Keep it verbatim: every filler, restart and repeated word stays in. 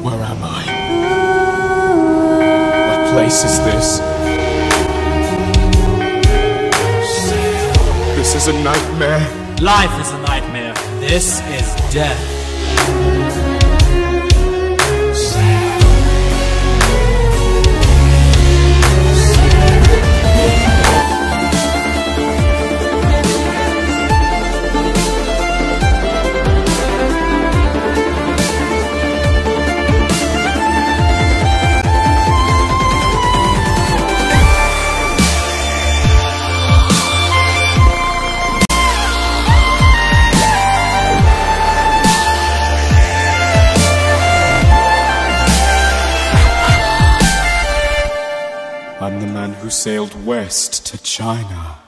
Where am I? What place is this? This is a nightmare. Life is a nightmare. This is death. I'm the man who sailed west to China.